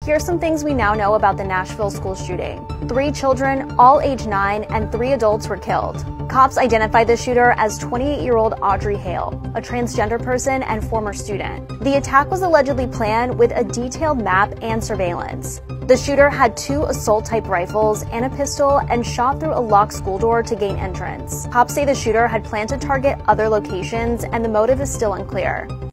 Here's some things we now know about the Nashville school shooting. 3 children, all age 9, and 3 adults were killed. Cops identified the shooter as 28-year-old Audrey Hale, a transgender person and former student. The attack was allegedly planned with a detailed map and surveillance. The shooter had 2 assault-type rifles and a pistol and shot through a locked school door to gain entrance. Cops say the shooter had planned to target other locations, and the motive is still unclear.